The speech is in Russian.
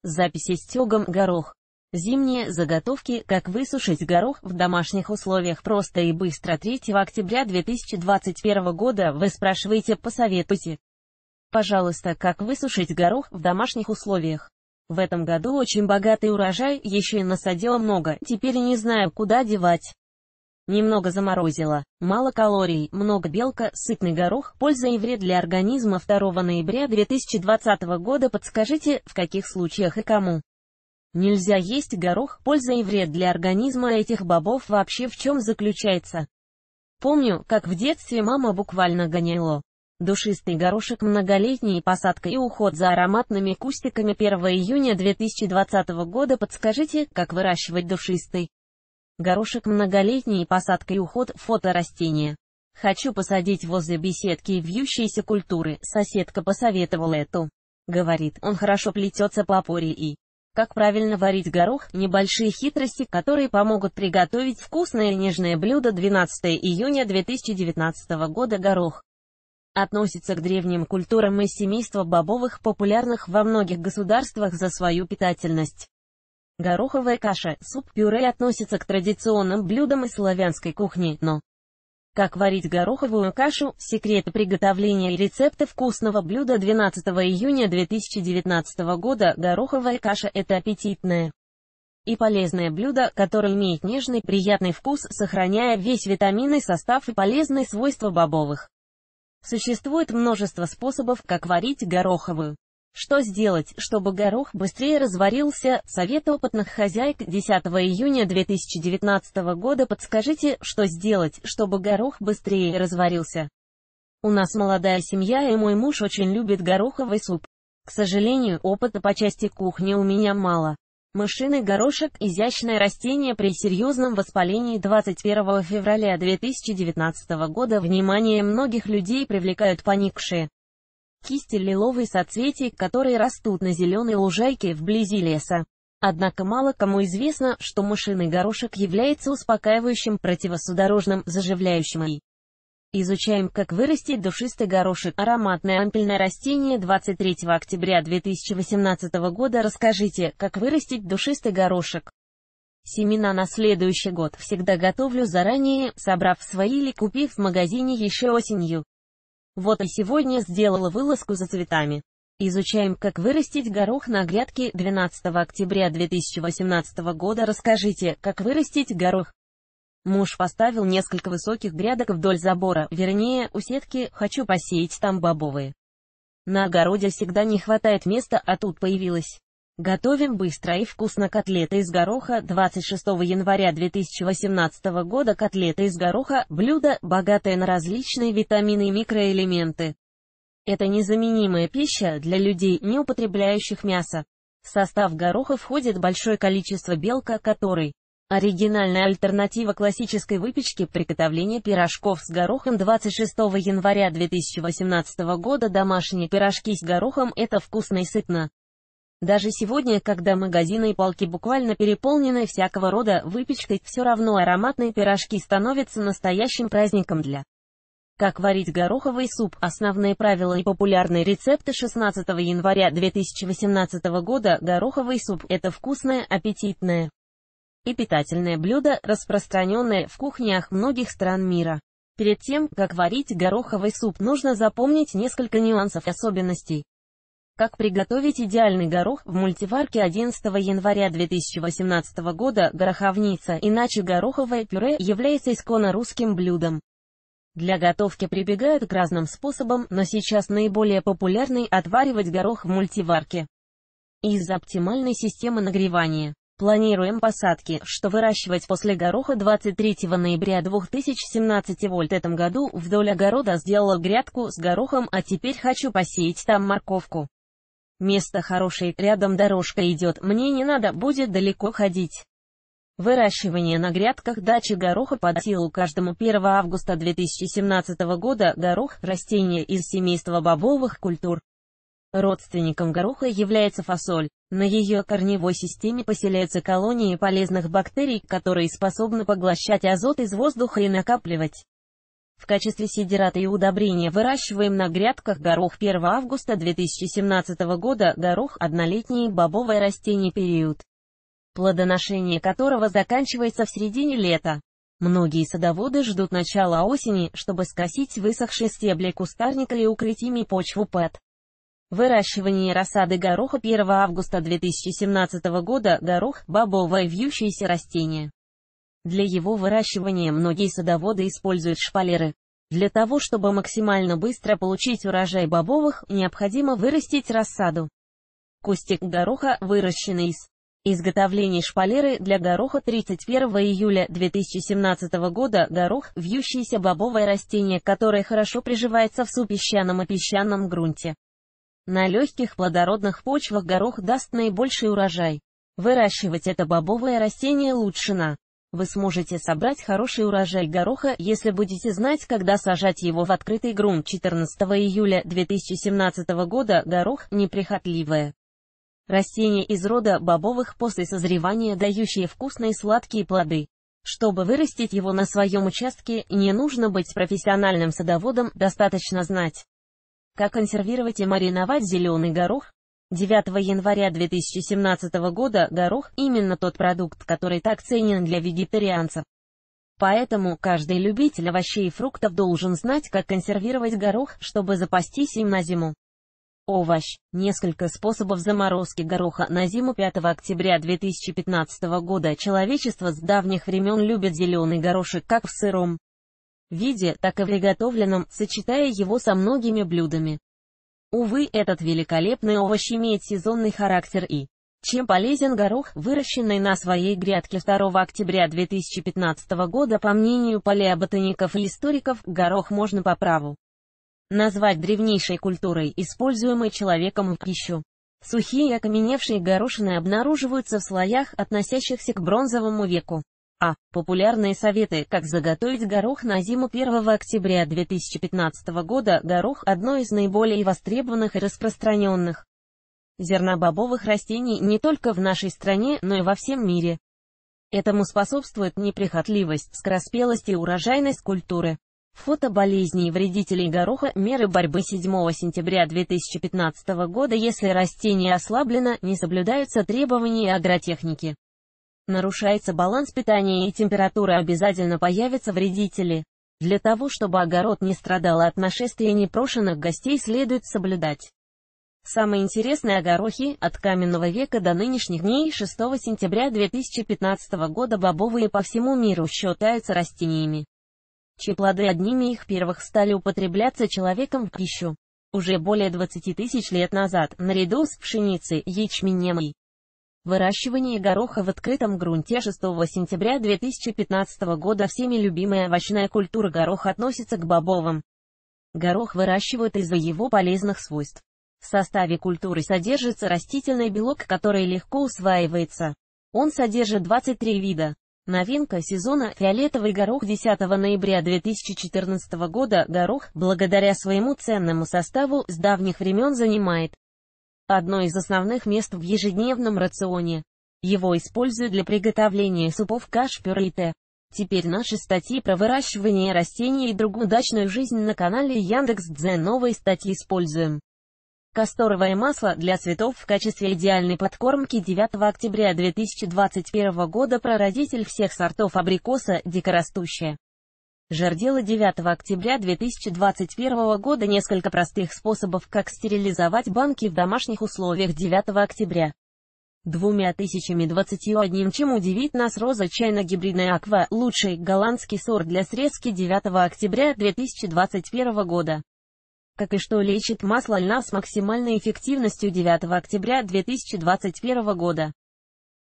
Записи стёгом горох. Зимние заготовки, как высушить горох в домашних условиях просто и быстро. 3 октября 2021 года вы спрашиваете, посоветуйте, пожалуйста, как высушить горох в домашних условиях. В этом году очень богатый урожай, еще и насадила много, теперь не знаю, куда девать. Немного заморозила, мало калорий, много белка, сытный горох, польза и вред для организма. 2 ноября 2020 года подскажите, в каких случаях и кому нельзя есть горох, польза и вред для организма этих бобов вообще в чем заключается? Помню, как в детстве мама буквально гоняла душистый горошек многолетней посадкой и уход за ароматными кустиками. 1 июня 2020 года подскажите, как выращивать душистый горошек многолетней посадкой и уход. Фото растения. Хочу посадить возле беседки вьющиеся культуры, соседка посоветовала эту. Говорит, он хорошо плетется по опоре и... Как правильно варить горох, небольшие хитрости, которые помогут приготовить вкусное и нежное блюдо. 12 июня 2019 года. Горох относится к древним культурам из семейства бобовых, популярных во многих государствах за свою питательность. Гороховая каша, суп-пюре относятся к традиционным блюдам из славянской кухни, но... Как варить гороховую кашу, секреты приготовления и рецепты вкусного блюда. 12 июня 2019 года. Гороховая каша – это аппетитное и полезное блюдо, которое имеет нежный, приятный вкус, сохраняя весь витаминный состав и полезные свойства бобовых. Существует множество способов, как варить гороховую. Что сделать, чтобы горох быстрее разварился? Совет опытных хозяек. 10 июня 2019 года подскажите, что сделать, чтобы горох быстрее разварился. У нас молодая семья и мой муж очень любит гороховый суп. К сожалению, опыта по части кухни у меня мало. Мышиный горошек – изящное растение при серьезном воспалении. 21 февраля 2019 года внимание многих людей привлекают поникшие кисти лиловые соцветий, которые растут на зеленой лужайке вблизи леса. Однако мало кому известно, что мышиный горошек является успокаивающим, противосудорожным, заживляющим и... Изучаем, как вырастить душистый горошек. Ароматное ампельное растение. 23 октября 2018 года расскажите, как вырастить душистый горошек. Семена на следующий год всегда готовлю заранее, собрав свои или купив в магазине еще осенью. Вот и сегодня сделала вылазку за цветами. Изучаем, как вырастить горох на грядке. 12 октября 2018 года расскажите, как вырастить горох. Муж поставил несколько высоких грядок вдоль забора, вернее, у сетки, хочу посеять там бобовые. На огороде всегда не хватает места, а тут появилось. Готовим быстро и вкусно котлеты из гороха. 26 января 2018 года. Котлеты из гороха – блюдо, богатое на различные витамины и микроэлементы. Это незаменимая пища для людей, не употребляющих мясо. В состав гороха входит большое количество белка, который оригинальная альтернатива классической выпечке. Приготовление пирожков с горохом. 26 января 2018 года. Домашние пирожки с горохом – это вкусно и сытно. Даже сегодня, когда магазины и полки буквально переполнены всякого рода выпечкой, все равно ароматные пирожки становятся настоящим праздником для... Как варить гороховый суп. Основные правила и популярные рецепты. 16 января 2018 года. Гороховый суп – это вкусное, аппетитное и питательное блюдо, распространенное в кухнях многих стран мира. Перед тем, как варить гороховый суп, нужно запомнить несколько нюансов и особенностей. Как приготовить идеальный горох в мультиварке. 11 января 2018 года. Гороховница, иначе гороховое пюре, является исконно русским блюдом. Для готовки прибегают к разным способам, но сейчас наиболее популярный – отваривать горох в мультиварке. Из-за оптимальной системы нагревания. Планируем посадки, что выращивать после гороха. 23 ноября 2017 В этом году вдоль огорода сделала грядку с горохом, а теперь хочу посеять там морковку. Место хорошее, рядом дорожка идет, мне не надо будет далеко ходить. Выращивание на грядках дачи гороха под силу каждому. 1 августа 2017 года. Горох – растение из семейства бобовых культур. Родственником гороха является фасоль. На ее корневой системе поселяются колонии полезных бактерий, которые способны поглощать азот из воздуха и накапливать В качестве сидирата и удобрения выращиваем на грядках горох. 1 августа 2017 года. Горох – однолетнее бобовое растение, период плодоношения которого заканчивается в середине лета. Многие садоводы ждут начала осени, чтобы скосить высохшие стебли кустарника и укрыть ими почву под выращивание рассады гороха. 1 августа 2017 года. Горох – бобовое вьющееся растение. Для его выращивания многие садоводы используют шпалеры. Для того, чтобы максимально быстро получить урожай бобовых, необходимо вырастить рассаду. Кустик гороха, выращенный из изготовления шпалеры для гороха. 31 июля 2017 года. Горох – вьющееся бобовое растение, которое хорошо приживается в супесчаном и песчаном грунте. На легких плодородных почвах горох даст наибольший урожай. Выращивать это бобовое растение лучше Вы сможете собрать хороший урожай гороха, если будете знать, когда сажать его в открытый грунт. 14 июля 2017 года. Горох – неприхотливое растение из рода бобовых, после созревания дающее вкусные сладкие плоды. Чтобы вырастить его на своем участке, не нужно быть профессиональным садоводом, достаточно знать, как консервировать и мариновать зеленый горох. 9 января 2017 года. Горох – именно тот продукт, который так ценен для вегетарианцев. Поэтому каждый любитель овощей и фруктов должен знать, как консервировать горох, чтобы запастись им на зиму. Овощ. Несколько способов заморозки гороха на зиму. 5 октября 2015 года. Человечество с давних времен любит зеленый горошек как в сыром виде, так и в приготовленном, сочетая его со многими блюдами. Увы, этот великолепный овощ имеет сезонный характер и чем полезен горох, выращенный на своей грядке. 2 октября 2015 года. По мнению палеоботаников и историков, горох можно по праву назвать древнейшей культурой, используемой человеком в пищу. Сухие и окаменевшие горошины обнаруживаются в слоях, относящихся к бронзовому веку. Популярные советы, как заготовить горох на зиму. 1 октября 2015 года. Горох – одно из наиболее востребованных и распространенных зернобобовых растений не только в нашей стране, но и во всем мире. Этому способствует неприхотливость, скороспелость и урожайность культуры. Фото болезней и вредителей гороха. Меры борьбы. 7 сентября 2015 года. Если растение ослаблено, не соблюдаются требования агротехники, нарушается баланс питания и температура, обязательно появятся вредители. Для того, чтобы огород не страдал от нашествия непрошенных гостей, следует соблюдать самые интересные о горохе, от каменного века до нынешних дней. 6 сентября 2015 года. Бобовые по всему миру считаются растениями, чьи плоды одними из первых стали употребляться человеком в пищу. Уже более 20 тысяч лет назад, наряду с пшеницей, ячменем и выращивание гороха в открытом грунте. 6 сентября 2015 года. Всеми любимая овощная культура горох относится к бобовым. Горох выращивают из-за его полезных свойств. В составе культуры содержится растительный белок, который легко усваивается. Он содержит 23 вида. Новинка сезона – фиолетовый горох. 10 ноября 2014 года. Горох, благодаря своему ценному составу, с давних времен занимает одно из основных мест в ежедневном рационе. Его используют для приготовления супов, каш, пюре и т. Теперь наши статьи про выращивание растений и другую дачную жизнь на канале Яндекс.Дзен. Новые статьи используем. Касторовое масло для цветов в качестве идеальной подкормки. 9 октября 2021 года. Прародитель всех сортов абрикоса, дикорастущая жардело. 9 октября 2021 года. Несколько простых способов, как стерилизовать банки в домашних условиях. 9 октября 2021. Чем удивит нас роза чайно-гибридная аква, лучший голландский сорт для срезки. 9 октября 2021 года. Как и что лечит масло льна с максимальной эффективностью. 9 октября 2021 года.